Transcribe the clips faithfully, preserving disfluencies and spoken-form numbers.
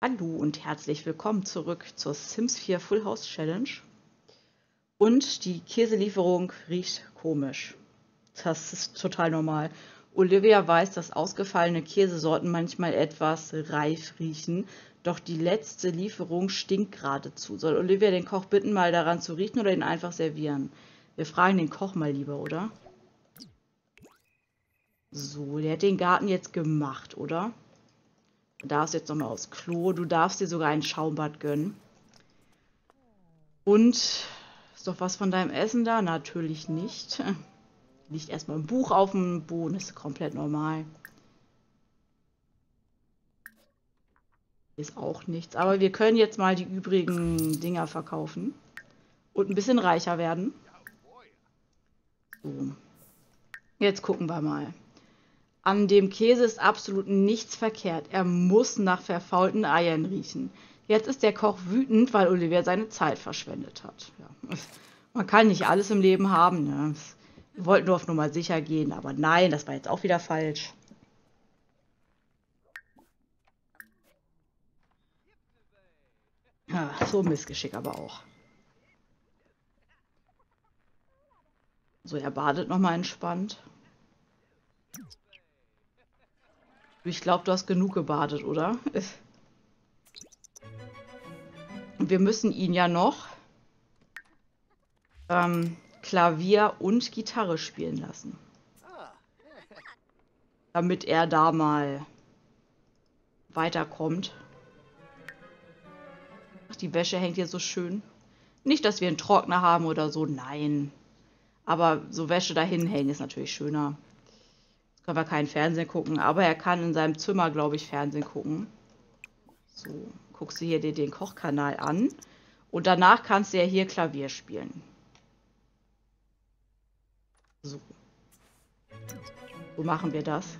Hallo und herzlich willkommen zurück zur Sims vier Full House Challenge. Und die Käselieferung riecht komisch. Das ist total normal. Olivia weiß, dass ausgefallene Käsesorten manchmal etwas reif riechen, doch die letzte Lieferung stinkt geradezu. Soll Olivia den Koch bitten, mal daran zu riechen oder ihn einfach servieren? Wir fragen den Koch mal lieber, oder? So, der hat den Garten jetzt gemacht, oder? Du darfst jetzt nochmal aufs Klo. Du darfst dir sogar ein Schaumbad gönnen. Und ist doch was von deinem Essen da? Natürlich nicht. Liegt erstmal ein Buch auf dem Boden. Ist komplett normal. Ist auch nichts. Aber wir können jetzt mal die übrigen Dinger verkaufen. Und ein bisschen reicher werden. So. Jetzt gucken wir mal. An dem Käse ist absolut nichts verkehrt. Er muss nach verfaulten Eiern riechen. Jetzt ist der Koch wütend, weil Olivia seine Zeit verschwendet hat. Ja. Man kann nicht alles im Leben haben. Ne? Wir wollten nur auf Nummer sicher gehen, aber nein, das war jetzt auch wieder falsch. Ja, so ein Missgeschick aber auch. So, er badet nochmal entspannt. Ich glaube, du hast genug gebadet, oder? Und wir müssen ihn ja noch ähm, Klavier und Gitarre spielen lassen. Damit er da mal weiterkommt. Ach, die Wäsche hängt hier so schön. Nicht, dass wir einen Trockner haben oder so, nein. Aber so Wäsche dahin hängen ist natürlich schöner. Jetzt können wir keinen Fernsehen gucken, aber er kann in seinem Zimmer, glaube ich, Fernsehen gucken. So, guckst du hier dir den Kochkanal an. Und danach kannst du ja hier Klavier spielen. So. So machen wir das.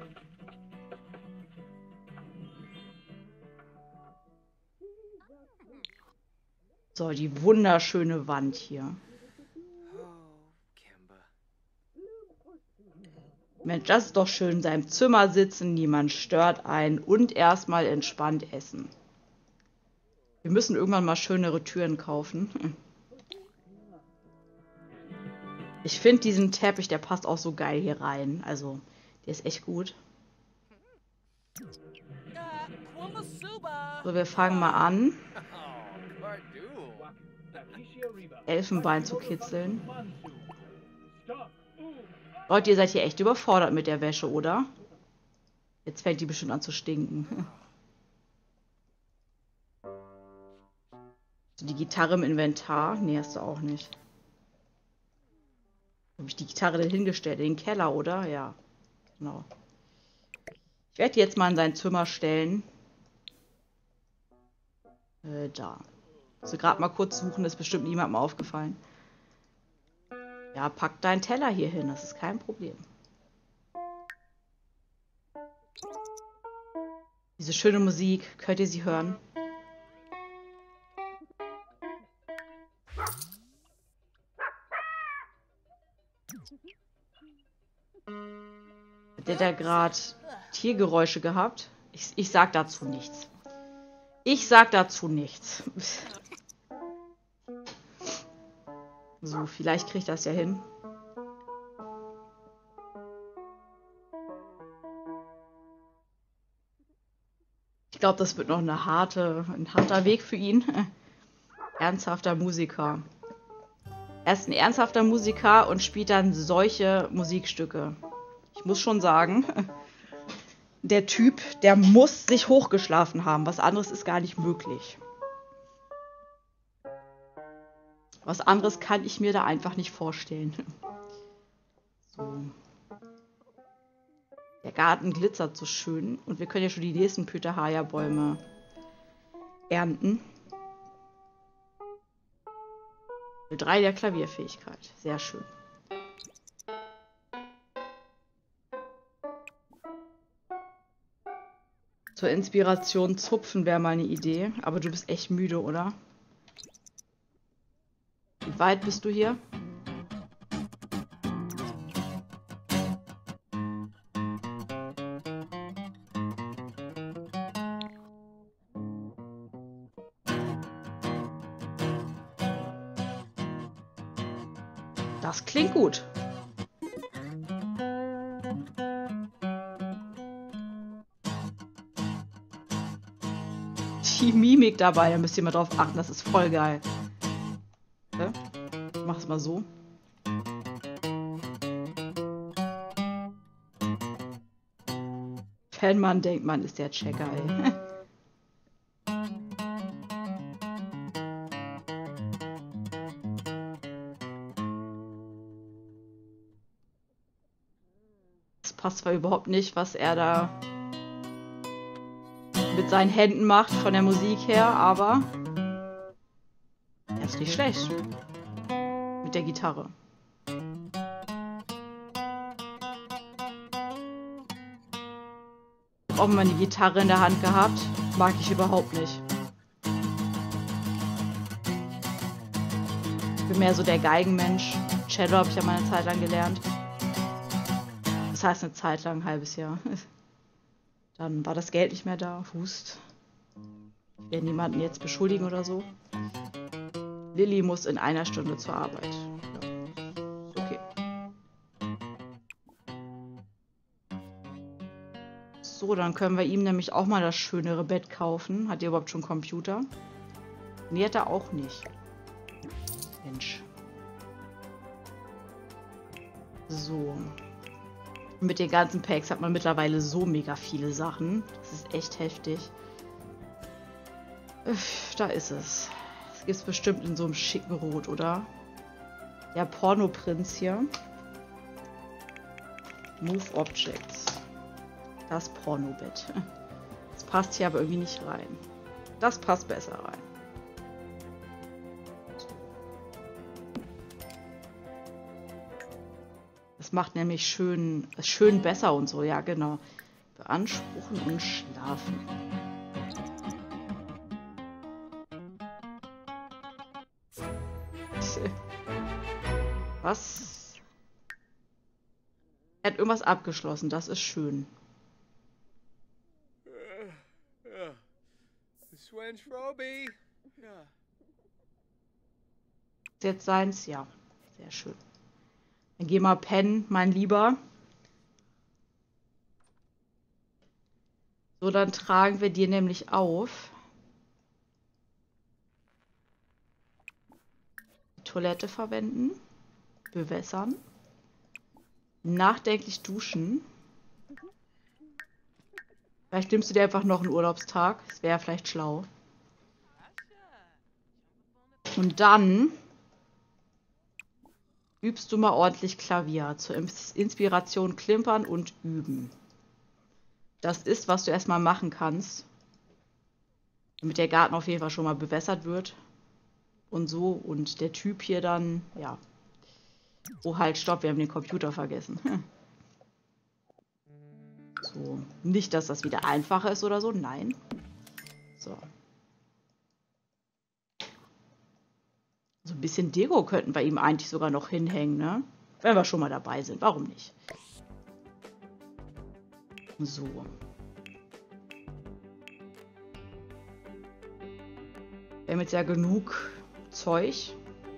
So, die wunderschöne Wand hier. Mensch, das ist doch schön. In seinem Zimmer sitzen, niemand stört einen und erstmal entspannt essen. Wir müssen irgendwann mal schönere Türen kaufen. Ich finde diesen Teppich, der passt auch so geil hier rein. Also, der ist echt gut. So, wir fangen mal an, Elfenbein zu kitzeln. Leute, ihr seid hier echt überfordert mit der Wäsche, oder? Jetzt fängt die bestimmt an zu stinken. So, die Gitarre im Inventar? Nee, hast du auch nicht. Habe ich die Gitarre denn hingestellt? In den Keller, oder? Ja, genau. Ich werde die jetzt mal in sein Zimmer stellen. Äh, da. Also gerade mal kurz suchen, ist bestimmt niemandem aufgefallen. Ja, pack deinen Teller hier hin, das ist kein Problem. Diese schöne Musik, könnt ihr sie hören? Hat der da gerade Tiergeräusche gehabt? Ich, ich sag dazu nichts. Ich sag dazu nichts. So, vielleicht kriege ich das ja hin. Ich glaube, das wird noch eine harte, ein harter Weg für ihn. Ernsthafter Musiker. Er ist ein ernsthafter Musiker und spielt dann solche Musikstücke. Ich muss schon sagen, der Typ, der muss sich hochgeschlafen haben. Was anderes ist gar nicht möglich. Was anderes kann ich mir da einfach nicht vorstellen. So. Der Garten glitzert so schön. Und wir können ja schon die nächsten Pitahaya-Bäume ernten. Drei der Klavierfähigkeit. Sehr schön. Zur Inspiration zupfen wäre mal eine Idee. Aber du bist echt müde, oder? Wie weit bist du hier? Das klingt gut. Die Mimik dabei, da müsst ihr mal drauf achten, das ist voll geil. Ja? Ich mach's mal so. Wenn man denkt, man ist der Checker, ey. Das passt zwar überhaupt nicht, was er da mit seinen Händen macht, von der Musik her, aber er ist nicht schlecht. Mit der Gitarre. Auch mal eine Gitarre in der Hand gehabt, mag ich überhaupt nicht. Ich bin mehr so der Geigenmensch. Cello habe ich ja mal eine Zeit lang gelernt. Das heißt eine Zeit lang, ein halbes Jahr. Dann war das Geld nicht mehr da. Hust. Ich werde niemanden jetzt beschuldigen oder so. Lilly muss in einer Stunde zur Arbeit. Ja. Okay. So, dann können wir ihm nämlich auch mal das schönere Bett kaufen. Hat ihr überhaupt schon Computer? Nee, hat er auch nicht. Mensch. So. Mit den ganzen Packs hat man mittlerweile so mega viele Sachen. Das ist echt heftig. Öff, da ist es. Das gibt es bestimmt in so einem schicken Rot, oder? Ja, Pornoprinz hier. Move Objects. Das Pornobett. Das passt hier aber irgendwie nicht rein. Das passt besser rein. Das macht nämlich schön, schön besser und so. Ja, genau. Beanspruchen und schlafen. Was? Er hat irgendwas abgeschlossen. Das ist schön. Ist jetzt seins? Ja. Sehr schön. Dann geh mal pennen, mein Lieber. So, dann tragen wir dir nämlich auf. Die Toilette verwenden. Bewässern. Nachdenklich duschen. Vielleicht nimmst du dir einfach noch einen Urlaubstag. Das wäre vielleicht schlau. Und dann übst du mal ordentlich Klavier. Zur Inspiration klimpern und üben. Das ist, was du erstmal machen kannst. Damit der Garten auf jeden Fall schon mal bewässert wird. Und so. Und der Typ hier dann, ja. Oh, halt, stopp, wir haben den Computer vergessen. Hm. So. Nicht, dass das wieder einfacher ist oder so. Nein. So. So ein bisschen Deko könnten wir ihm eigentlich sogar noch hinhängen, ne? Wenn wir schon mal dabei sind. Warum nicht? So. Wir haben jetzt ja genug Zeug.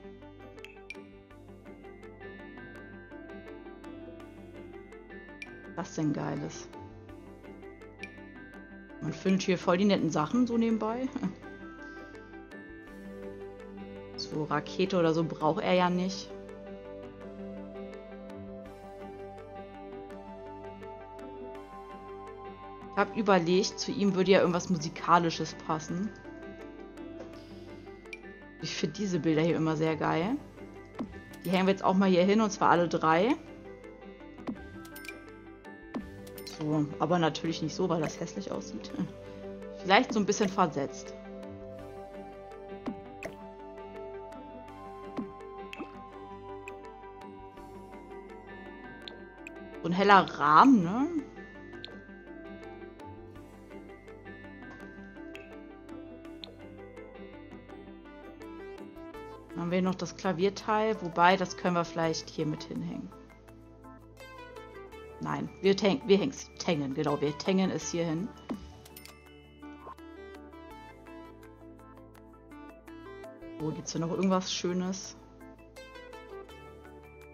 Was denn Geiles? Man findet hier voll die netten Sachen so nebenbei. So Rakete oder so braucht er ja nicht. Ich habe überlegt, zu ihm würde ja irgendwas Musikalisches passen. Ich finde diese Bilder hier immer sehr geil. Die hängen wir jetzt auch mal hier hin, und zwar alle drei. So, aber natürlich nicht so, weil das hässlich aussieht. Vielleicht so ein bisschen versetzt. So ein heller Rahmen, ne? Dann haben wir noch das Klavierteil, wobei, das können wir vielleicht hier mit hinhängen. Nein, wir, wir hängen, genau, wir hängen es hier hin. So, gibt es hier noch irgendwas Schönes?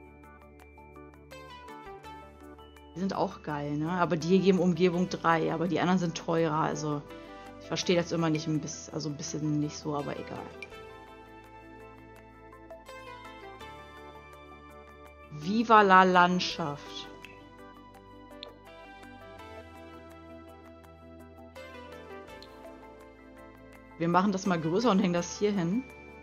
sind auch geil, ne? Aber die hier geben Umgebung drei, aber die anderen sind teurer, also ich verstehe das immer nicht ein bisschen, also ein bisschen nicht so, aber egal. Viva la Landschaft. Wir machen das mal größer und hängen das hier hin.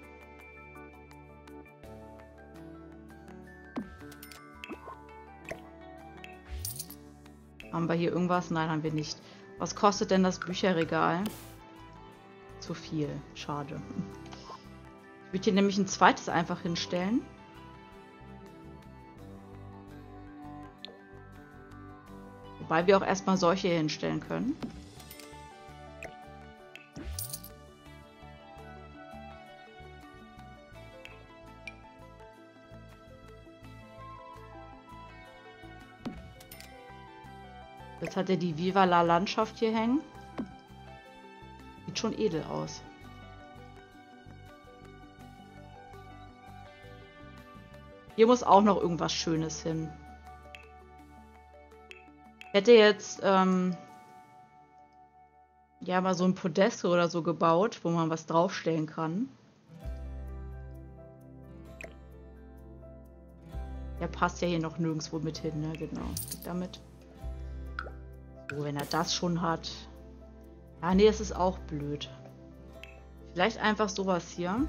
Haben wir hier irgendwas? Nein, haben wir nicht. Was kostet denn das Bücherregal? Zu viel. Schade. Ich würde hier nämlich ein zweites einfach hinstellen. Wobei wir auch erstmal solche hier hinstellen können. Jetzt hat er die Viva la Landschaft hier hängen. Sieht schon edel aus. Hier muss auch noch irgendwas Schönes hin. Ich hätte jetzt ähm, ja mal so ein Podest oder so gebaut, wo man was draufstellen kann. Der passt ja hier noch nirgendwo mit hin, ne? Genau. Damit. So, wenn er das schon hat. Ah, nee, das ist auch blöd. Vielleicht einfach sowas hier.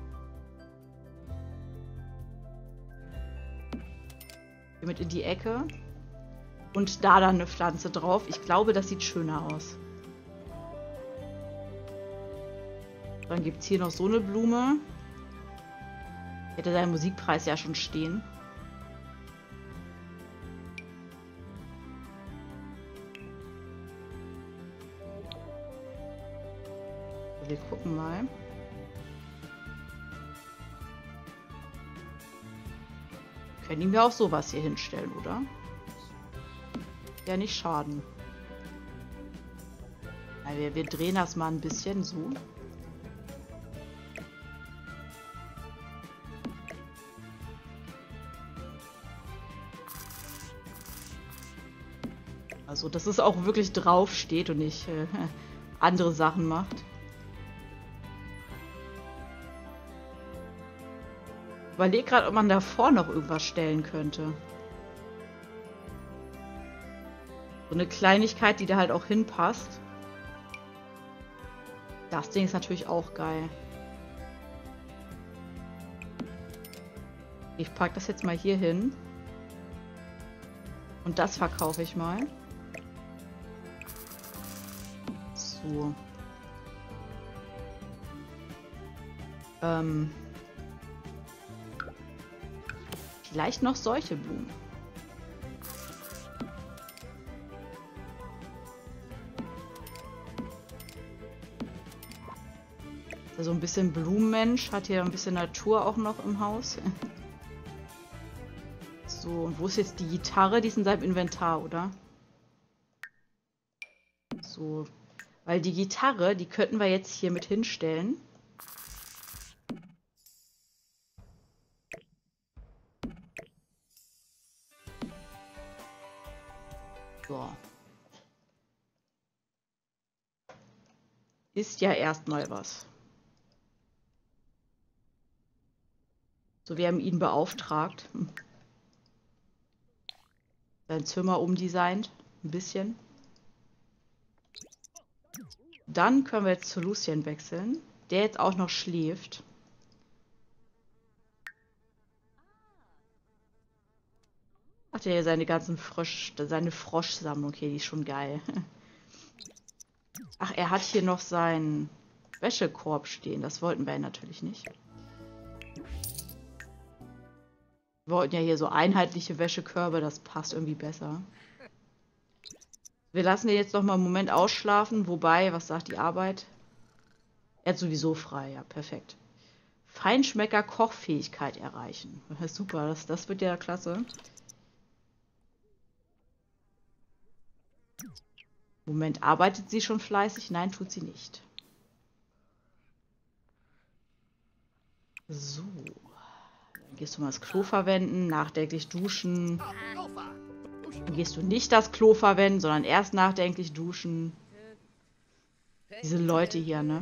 Hier mit in die Ecke. Und da dann eine Pflanze drauf. Ich glaube, das sieht schöner aus. Dann gibt es hier noch so eine Blume. Hätte seinen Musikpreis ja schon stehen. Wir gucken mal. Wir können ihm ja auch sowas hier hinstellen, oder? Ja, nicht schaden. Ja, wir, wir drehen das mal ein bisschen so. Also, dass es auch wirklich drauf steht und nicht äh, andere Sachen macht. Ich überlege gerade, ob man davor noch irgendwas stellen könnte. So eine Kleinigkeit, die da halt auch hinpasst. Das Ding ist natürlich auch geil. Ich packe das jetzt mal hier hin. Und das verkaufe ich mal. So. Ähm... Vielleicht noch solche Blumen. Also ein bisschen Blumenmensch, hat hier ein bisschen Natur auch noch im Haus. So, und wo ist jetzt die Gitarre? Die ist in seinem Inventar, oder? So, weil die Gitarre, die könnten wir jetzt hier mit hinstellen. So. Ist ja erstmal was. So, wir haben ihn beauftragt. Hm. Sein Zimmer umdesignt. Ein bisschen. Dann können wir jetzt zu Lucien wechseln. Der jetzt auch noch schläft. Hat er ja seine ganzen Frosch, seine Froschsammlung hier, die ist schon geil. Ach, er hat hier noch seinen Wäschekorb stehen. Das wollten wir natürlich nicht. Wir wollten ja hier so einheitliche Wäschekörbe, das passt irgendwie besser. Wir lassen ihn jetzt noch mal einen Moment ausschlafen, wobei, was sagt die Arbeit? Er hat sowieso frei, ja, perfekt. Feinschmecker Kochfähigkeit erreichen. Super, das, das wird ja klasse. Moment, arbeitet sie schon fleißig? Nein, tut sie nicht. So. Dann gehst du mal das Klo verwenden, nachdenklich duschen. Dann gehst du nicht das Klo verwenden, sondern erst nachdenklich duschen. Diese Leute hier, ne?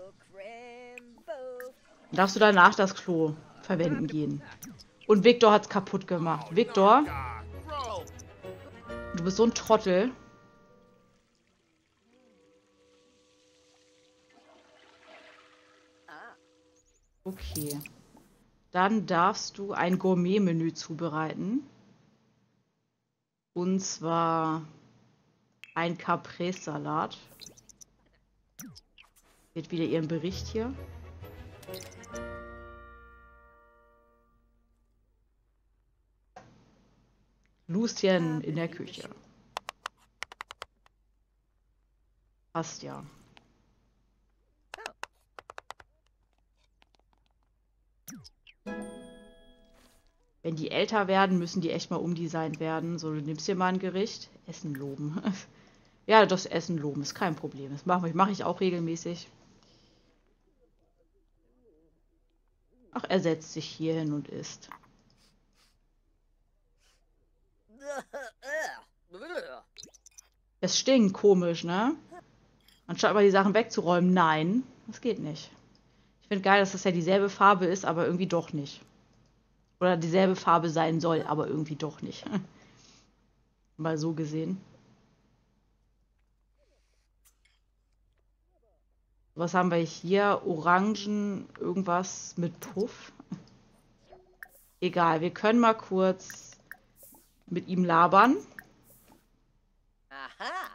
Dann darfst du danach das Klo verwenden gehen. Und Victor hat's kaputt gemacht. Victor, du bist so ein Trottel. Okay. Dann darfst du ein Gourmet-Menü zubereiten. Und zwar ein Caprese-Salat. Wird wieder ihren Bericht hier. Lucien in der Küche. Passt ja. Wenn die älter werden, müssen die echt mal umdesignt werden. So, du nimmst dir mal ein Gericht. Essen loben. Ja, das Essen loben ist kein Problem. Das mache ich, mache ich auch regelmäßig. Ach, er setzt sich hier hin und isst. Es stinkt komisch, ne? Anstatt mal die Sachen wegzuräumen. Nein, das geht nicht. Ich finde geil, dass das ja dieselbe Farbe ist, aber irgendwie doch nicht. Oder dieselbe Farbe sein soll, aber irgendwie doch nicht. Mal so gesehen. Was haben wir hier? Orangen, irgendwas mit Puff. Egal, wir können mal kurz mit ihm labern. Aha.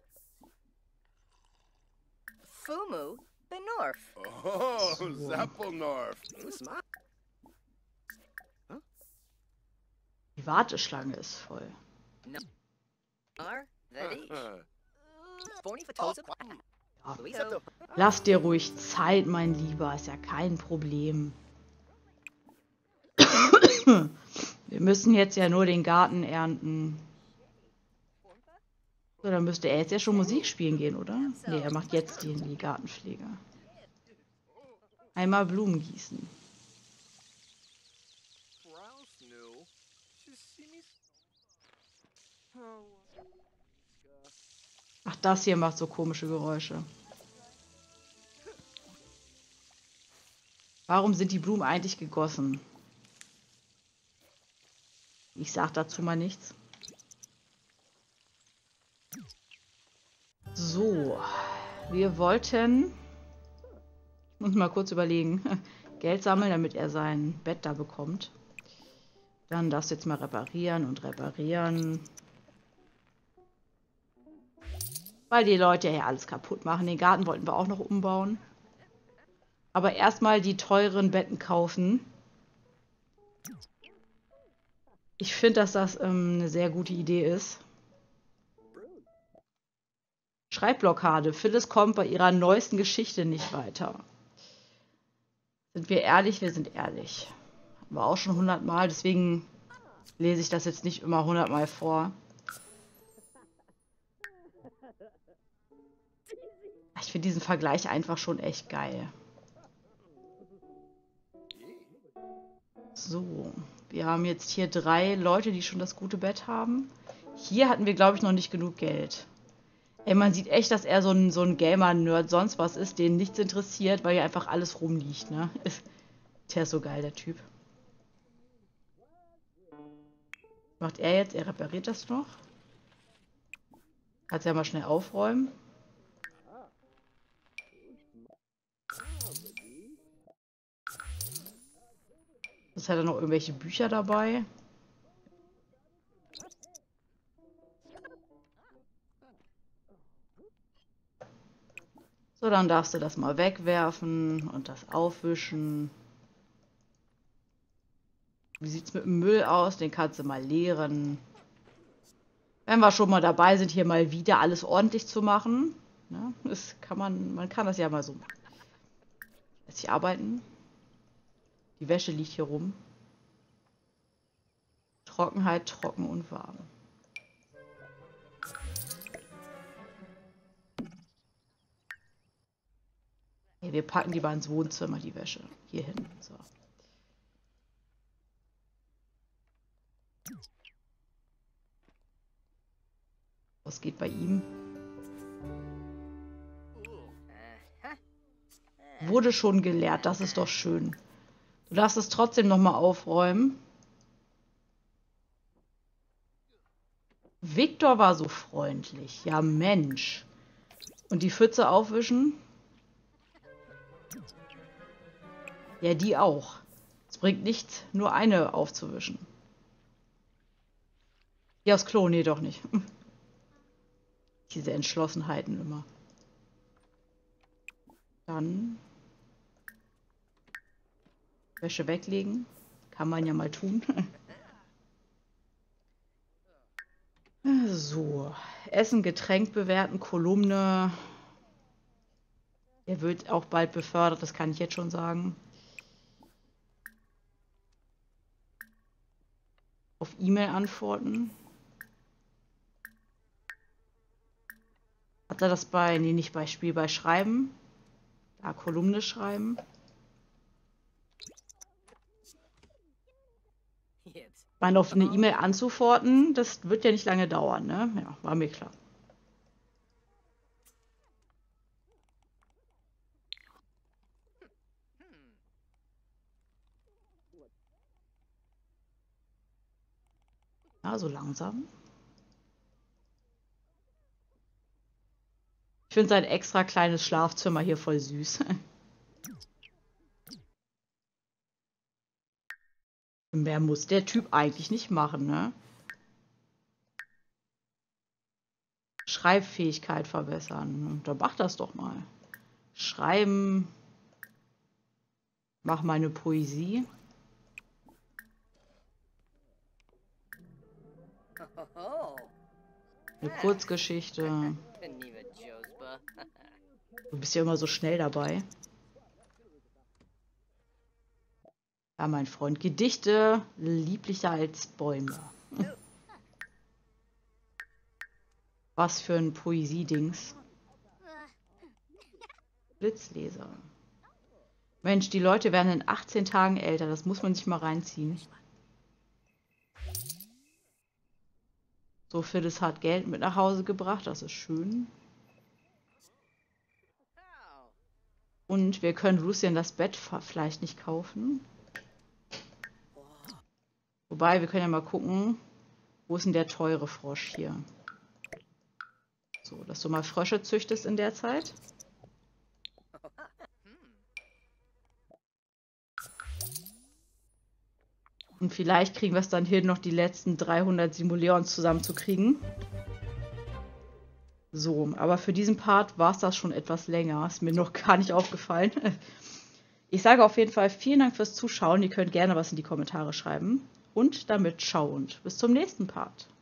Fumu Benorf. Oh, So. Zappelnorf. Die Warteschlange ist voll. Ar Vedish. Uh, Sporny Fatosa. Ja. Luiso. Lass dir ruhig Zeit, mein Lieber. Ist ja kein Problem. Wir müssen jetzt ja nur den Garten ernten. So, dann müsste er jetzt ja schon Musik spielen gehen, oder? Ne, er macht jetzt die, die Gartenpflege. Einmal Blumen gießen. Ach, das hier macht so komische Geräusche. Warum sind die Blumen eigentlich gegossen? Ich sag dazu mal nichts. So, wir wollten, ich muss mal kurz überlegen, Geld sammeln, damit er sein Bett da bekommt. Dann darfst du jetzt mal reparieren und reparieren. Weil die Leute ja alles kaputt machen. Den Garten wollten wir auch noch umbauen. Aber erstmal die teuren Betten kaufen. Ich finde, dass das ähm, eine sehr gute Idee ist. Schreibblockade. Phyllis kommt bei ihrer neuesten Geschichte nicht weiter. Sind wir ehrlich? Wir sind ehrlich. Hatten wir auch schon hundertmal, deswegen lese ich das jetzt nicht immer hundertmal vor. Ich finde diesen Vergleich einfach schon echt geil. So, wir haben jetzt hier drei Leute, die schon das gute Bett haben. Hier hatten wir, glaube ich, noch nicht genug Geld. Ey, man sieht echt, dass er so ein, so ein Gamer-Nerd sonst was ist, den nichts interessiert, weil hier einfach alles rumliegt, ne? Der ist so geil, der Typ. Macht er jetzt? Er repariert das noch. Kannst ja mal schnell aufräumen. Jetzt hat er noch irgendwelche Bücher dabei. So, dann darfst du das mal wegwerfen und das aufwischen. Wie sieht es mit dem Müll aus? Den kannst du mal leeren. Wenn wir schon mal dabei sind, hier mal wieder alles ordentlich zu machen. Ne? Das kann man, man kann das ja mal so machen. Lässt sich arbeiten. Die Wäsche liegt hier rum. Trockenheit, trocken und warm. Okay, wir packen lieber ins Wohnzimmer die Wäsche. Hier hin. So. Was geht bei ihm? Wurde schon geleert, das ist doch schön. Du darfst es trotzdem nochmal aufräumen. Viktor war so freundlich. Ja, Mensch. Und die Pfütze aufwischen? Ja, die auch. Es bringt nichts, nur eine aufzuwischen. Ja, aufs Klo, nee, doch nicht. Diese Entschlossenheiten immer. Dann Wäsche weglegen. Kann man ja mal tun. So. Essen, Getränk bewerten, Kolumne. Der wird auch bald befördert, das kann ich jetzt schon sagen. Auf E-Mail antworten. Hat er das bei, nee, nicht bei Spiel, bei Schreiben? Da, Kolumne schreiben. Ich meine, auf eine E-Mail anzuantworten, das wird ja nicht lange dauern, ne? Ja, war mir klar. Ja, so langsam. Ich finde sein extra kleines Schlafzimmer hier voll süß. Mehr muss der Typ eigentlich nicht machen, ne? Schreibfähigkeit verbessern. Dann mach das doch mal. Schreiben. Mach mal eine Poesie. Eine Kurzgeschichte. Du bist ja immer so schnell dabei. Ja, mein Freund. Gedichte lieblicher als Bäume. Was für ein Poesiedings. Blitzleser. Mensch, die Leute werden in achtzehn Tagen älter. Das muss man sich mal reinziehen. So, Phyllis hat Geld mit nach Hause gebracht. Das ist schön. Und wir können Lucian das Bett vielleicht nicht kaufen. Wobei, wir können ja mal gucken, wo ist denn der teure Frosch hier? So, dass du mal Frösche züchtest in der Zeit. Und vielleicht kriegen wir es dann hin, noch die letzten dreihundert Simoleons zusammenzukriegen. So, aber für diesen Part war es das schon etwas länger. Ist mir noch gar nicht aufgefallen. Ich sage auf jeden Fall vielen Dank fürs Zuschauen. Ihr könnt gerne was in die Kommentare schreiben. Und damit ciao und bis zum nächsten Part.